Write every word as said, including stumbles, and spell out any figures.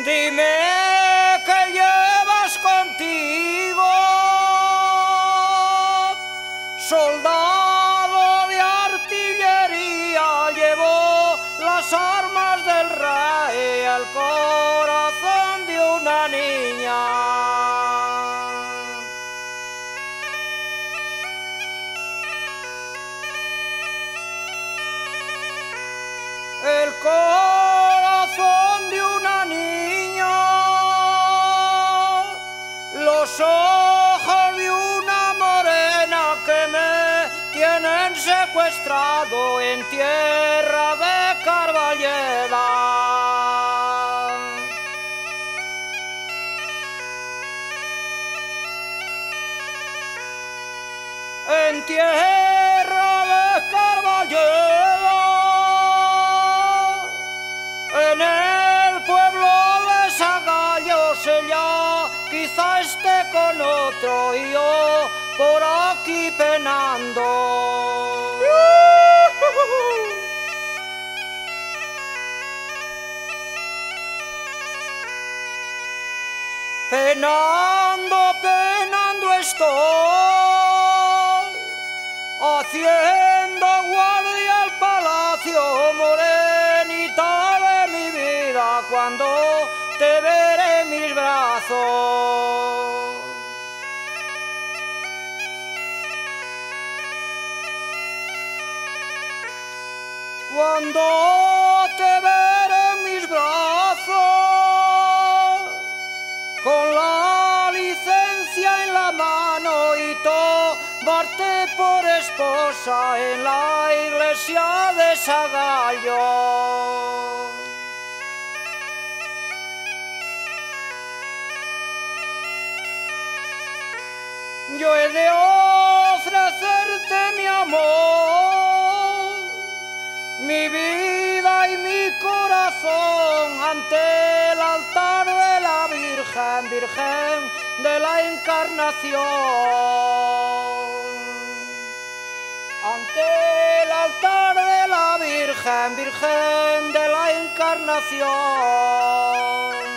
Dime que llevas contigo, soldado de artillería, llevó las armas del rey, el corazón de una niña. El corazón de una niña, los ojos de una morena que me tienen secuestrado en tierra de Carballeda. En tierra de Carballeda, en el pueblo de Sagallos, ella quizá esté con otro y yo por aquí penando. Penando, penando estoy, haciendo guardia al palacio, morenita de mi vida, cuando te veré en mis brazos. Cuando te veré en mis brazos, con la licencia en la mano y tomarte por esposa en la iglesia de Sagallo. Yo he de ofrecerte mi amor, mi vida y mi corazón ante el altar de la Virgen, Virgen de la Encarnación. Ante el altar de la Virgen, Virgen de la Encarnación.